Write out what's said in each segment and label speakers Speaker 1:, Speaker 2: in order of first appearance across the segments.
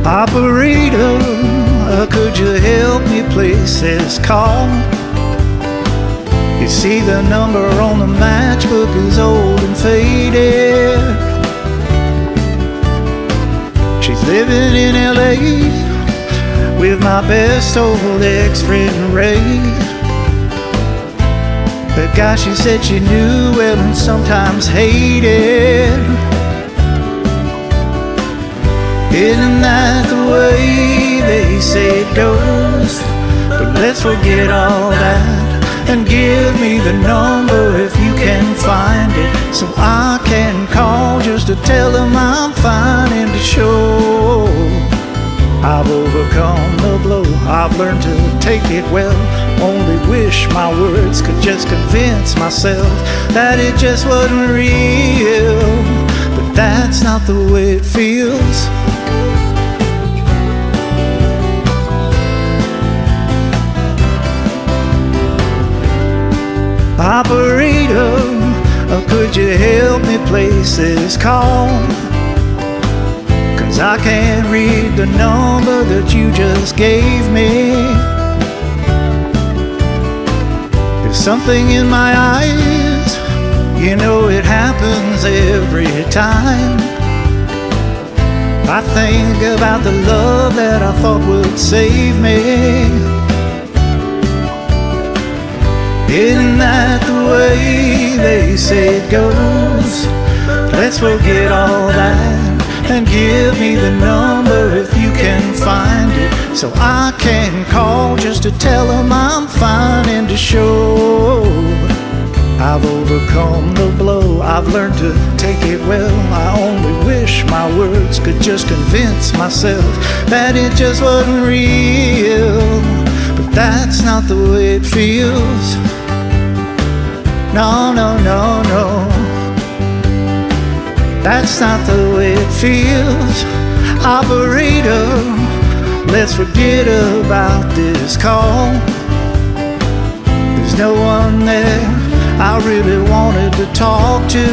Speaker 1: Operator, could you help me place this call? You see the number on the matchbook is old and faded. She's living in LA with my best old ex-friend Ray. The guy she said she knew well and sometimes hated. Isn't that the way they say it goes? But let's forget all that and give me the number if you can find it, so I can call just to tell them I'm fine and to show I've overcome the blow. I've learned to take it well. Only wish my words could just convince myself that it just wasn't real. But that's not the way it feels. Operator, could you help me place this call? 'Cause I can't read the number that you just gave me. There's something in my eyes, you know it happens every time. I think about the love that I thought would save me. Isn't that the way they say it goes? Let's forget all that and give me the number if you can find it, so I can call just to tell them I'm fine and to show I've overcome the blow. I've learned to take it well. I only wish my words could just convince myself that it just wasn't real. But that's not the way it feels. No, no, no, no. That's not the way it feels. Operator, let's forget about this call. There's no one there I really wanted to talk to.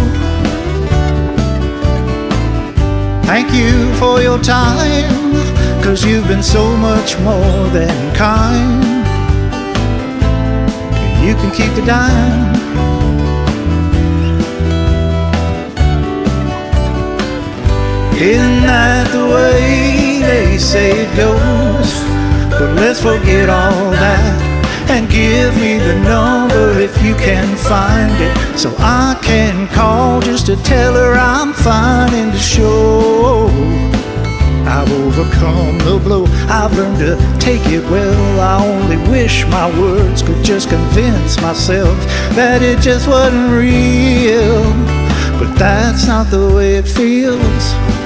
Speaker 1: Thank you for your time, 'cause you've been so much more than kind. You can keep the dime. Isn't that the way they say it goes? But let's forget all that and give me the number if you can find it, so I can call just to tell her I'm fine and to show I've overcome the blow. I've learned to take it well. I only wish my words could just convince myself that it just wasn't real. But that's not the way it feels.